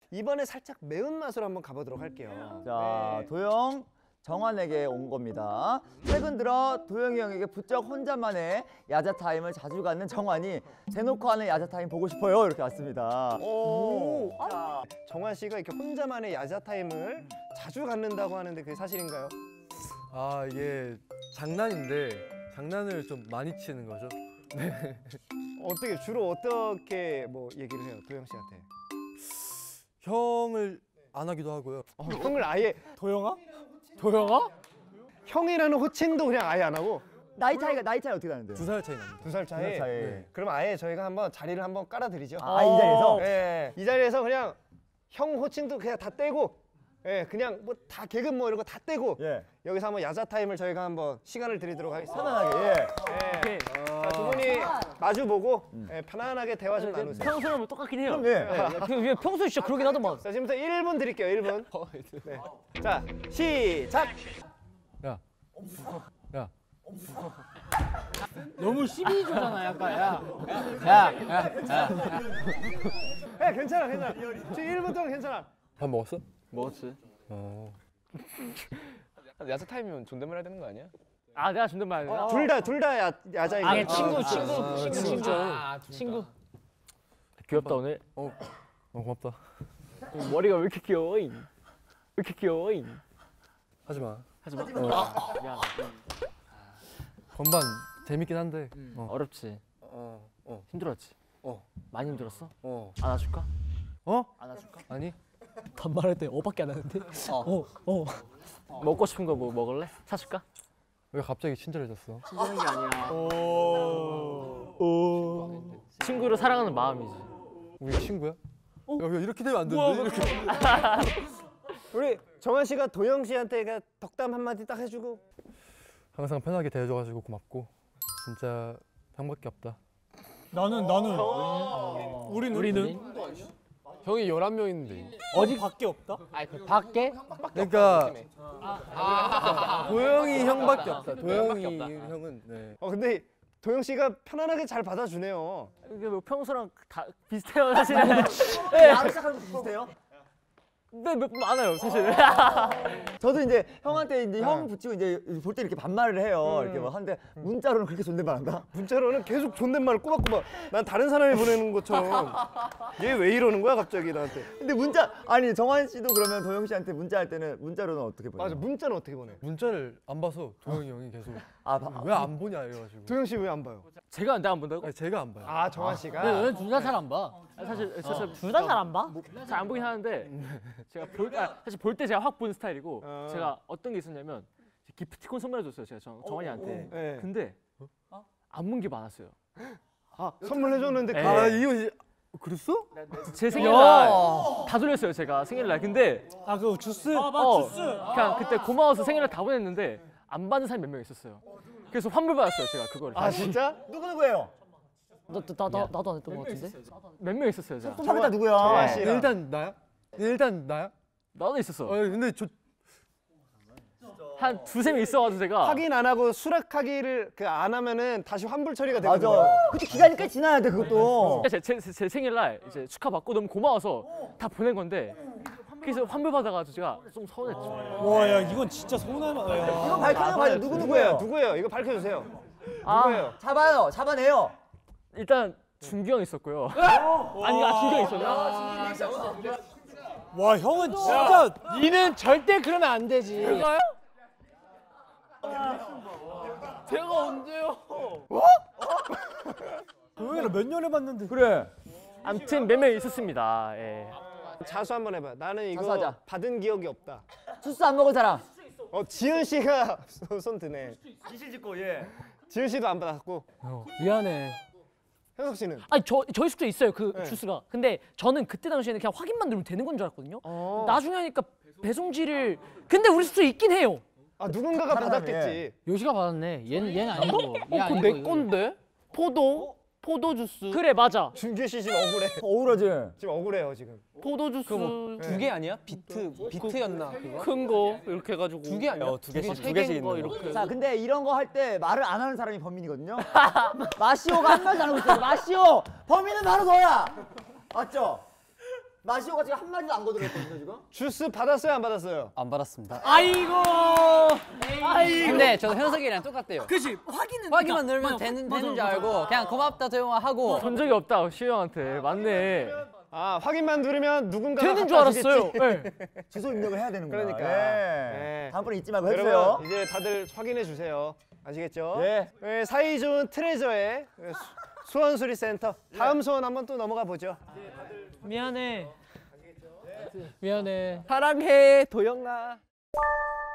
이번에 살짝 매운맛으로 한번 가보도록 할게요. 자, 네. 도영, 정환에게 온 겁니다. 최근 들어 도영이 형에게 부쩍 혼자만의 야자 타임을 자주 갖는 정환이 대놓고 하는 야자 타임 보고 싶어요 이렇게 왔습니다. 오. 자, 정환 씨가 이렇게 혼자만의 야자 타임을 자주 갖는다고 하는데 그게 사실인가요? 아 이게 장난인데 장난을 좀 많이 치는 거죠. 네. 어떻게 주로 어떻게 뭐 얘기를 해요, 도영 씨한테? 형을 안 하기도 하고요. 형을 아예 도영아? 도영아? 형이라는 호칭도 그냥 아예 안 하고 나이 차이 어떻게 나는데요? 2살 차이 납니다. 2살 차이. 2살 차이. 네. 그럼 아예 저희가 한번 자리를 한번 깔아드리죠. 아, 이 자리에서? 네, 이 자리에서 그냥 형 호칭도 그냥 다 떼고, 예, 그냥 뭐 다 개그 뭐 이런 거 다 떼고, 예. 여기서 한번 야자 타임을 저희가 한번 시간을 드리도록 하겠습니다. 편안하게. 예. 예. 자, 두 분이 마주 보고 예, 편안하게 대화 좀 나누세요. 평소랑 똑같긴 해요. 그럼 예. 평소에 진짜 그러긴 하더만. 자, 지금부터 1분 드릴게요. 1분. 네. 자, 시작. 야, 야. 너무 시비 주잖아 약간 야. 예, 괜찮아, 괜찮아. 지금 1분 동안 괜찮아. 밥 먹었어? 먹었지. 어. 야자 타임이면 존댓말 해야 되는 거 아니야? 아 내가 존댓말 해야 되나? 둘 다 야자인 아, 거예요. 친구. 귀엽다 오늘. 고맙다. 머리가 왜 이렇게 귀여워잉? 왜 이렇게 귀여워잉? 하지 마. 하지 마. 야, 건반 재밌긴 한데. 어렵지. 힘들었지. 많이 힘들었어? 안아줄까? 어? 안아줄까? 아니? 반말할 때 어밖에 안 하는데. 먹고 싶은 거 뭐 먹을래? 사줄까? 왜 갑자기 친절해졌어? 친절한 게 아니야. 친구를 사랑하는 마음이지. 우리 친구야? 야, 이렇게 되면 안 되는데? 이렇게. 우리 정환 씨가 도영 씨한테 덕담 한마디 딱 해주고. 항상 편하게 대해줘가지고 고맙고 진짜 형밖에 없다. 나는 우리는 형이 11명인데. 어디 밖에 없다? 아니 그 밖에? 그러니까 도영이 형밖에 없다. 도영이 형은 네. 근데 도영 씨가 편안하게 잘 받아주네요. 이게 뭐 평소랑 다 비슷해요 사실은. 나랑 시작하는 거 비슷해요? 네, 많아요 사실. 저도 이제 형한테 이제 형 붙이고 이제 볼 때 이렇게 반말을 해요. 이렇게 막 하는데 문자로는 그렇게 존댓말한다. 문자로는 계속 존댓말을 꼬박꼬박. 난 다른 사람이 보내는 것처럼. 얘 왜 이러는 거야 갑자기 나한테. 근데 문자 아니 정환 씨도 그러면 도영 씨한테 문자할 때는 문자로는 어떻게 보내요? 맞아, 문자는 어떻게 보내? 문자를 안 봐서 도영이 형이 계속 아, 왜 안 보냐 이래가지고. 도영 씨 왜 안 봐요? 제가 안 본다고? 아니, 제가 안 봐요. 아, 정환 씨가. 왜 둘 다 잘 안 봐? 사실 둘 다 잘 안 봐? 잘 안 보긴 하는데 제가 사실 볼 때 제가 확 보는 스타일이고 제가 어떤 게 있었냐면 기프티콘 선물해줬어요 제가 정환이한테. 네. 근데 안 본 게 많았어요. 아, 선물해줬는데 네. 아 이거 이제 그랬어? 제 생일날 다 돌렸어요 제가 생일날. 근데 아 그 주스? 주스. 그냥 그때 고마워서 생일날 다 보냈는데 안 받는 사람이 몇 명 있었어요. 그래서 환불 받았어요 제가 그거를. 아, 진짜? 누구예요? 나도 안 했던 것 같은데? 몇 명 있었어요 제가. 정환 누구야? 정환 씨. 일단 나야? 일단 나야? 나도 있었어. 근데 저 한 두세 명 있어가지고 제가. 확인 안 하고 수락하기를 안 하면은 다시 환불 처리가 되거든요. 맞아. 그치 기간이 꽤 지나야 돼 그것도. 제 생일날 이제 축하 받고 너무 고마워서 다 보낸 건데 그래서 환불 받아가지고 제가 좀 서운했죠. 와 야 이건 진짜 서운하다. 이거 밝혀요. 누구예요? 누구예요? 이거 밝혀주세요. 아, 누구예요? 잡아내요. 일단 준규 형 있었고요. 아니 준규 형 있었나? 와 형은 진짜 니는 절대 그러면 안 되지. 제가 언제요? 도영이랑 몇 년을 봤는데. 그래. 아무튼 몇 명 있었습니다. 예. 자수 한번 해봐. 나는 이거 자수하자. 받은 기억이 없다. 주스 안 먹은 사람. 지은 씨가 손 드네. 기실 짓고 예. 지은 씨도 안 받았고. 미안해. 현석 씨는? 아니 저희 숙소에 있어요 그 네. 주스가. 근데 저는 그때 당시에는 그냥 확인만 누르면 되는 건 줄 알았거든요. 나중에 하니까 배송지를. 근데 우리 숙소에 있긴 해요. 아, 누군가가 받았겠지. 요시가 받았네. 얘는 아니고. 그거 내 건데? 포도 주스. 그래 맞아. 준규 씨 지금 억울해. 억울하지. 지금 억울해요 지금. 포도 주스. 두 개 아니야? 비트였나 그거? 큰 거 이렇게 해가지고. 두 개 아니야? 두 개씩 거 이렇게. 자 근데 이런 거 할 때 말을 안 하는 사람이 범인이거든요. 마시오가 한 말도 안 하고 있어요. 마시오 범인은 바로 너야. 맞죠? 마시오가 지금 한 마디도 안 거들었거든요 지금. 주스 받았어요 안 받았어요? 안 받았습니다. 아이고. 아이고. 근데 저도 현석이랑 똑같대요. 그치 확인은 확인만 그러니까, 누르면 맞아, 되는 맞아, 줄 맞아. 알고 그냥 고맙다 도영아 하고. 본 적이 없다 시우 형한테. 맞네. 아 확인만 누르면 누군가가 되는 줄 갖다 알았어요. 주겠지. 네. 주소 입력을 해야 되는구나. 그러니까. 예. 네. 다음번에 잊지 말고 해주세요. 여러분 이제 다들 확인해 주세요. 아시겠죠? 예. 네, 사이 좋은 트레저의 수원수리센터. 다음 소원 한번 또 넘어가 보죠. 미안해. 미안해. 사랑해 도영아.